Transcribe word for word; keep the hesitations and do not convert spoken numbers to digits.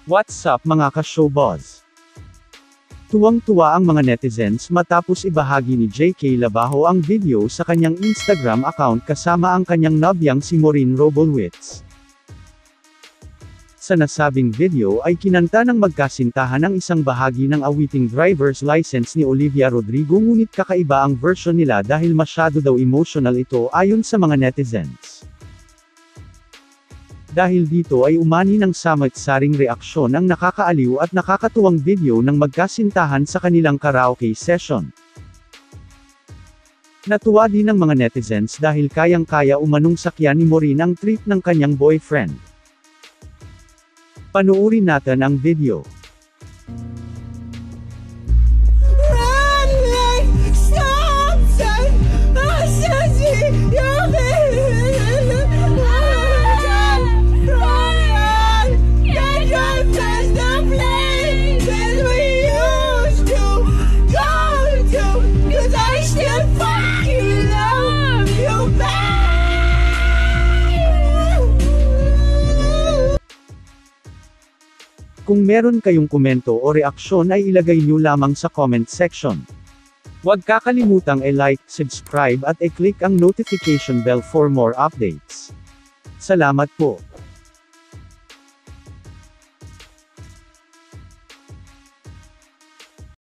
What's up mga ka-showbuzz? Tuwang-tuwa ang mga netizens matapos ibahagi ni J K Labajo ang video sa kanyang Instagram account kasama ang kanyang nobyang si Maureen Wroblewitz. Sa nasabing video ay kinanta ng magkasintahan ang isang bahagi ng awiting driver's license ni Olivia Rodrigo, ngunit kakaiba ang version nila dahil masyado daw emotional ito ayon sa mga netizens. Dahil dito ay umani ng samot-saring reaksyon ang nakakaaliw at nakakatuwang video ng magkasintahan sa kanilang karaoke session. Natuwa din ang mga netizens dahil kayang-kaya umanong sakyan ni Maureen ang trip ng kanyang boyfriend. Panuorin natin ang video. Kung meron kayong komento o reaksyon ay ilagay nyo lamang sa comment section. Huwag kakalimutang i-like, subscribe at i-click ang notification bell for more updates. Salamat po.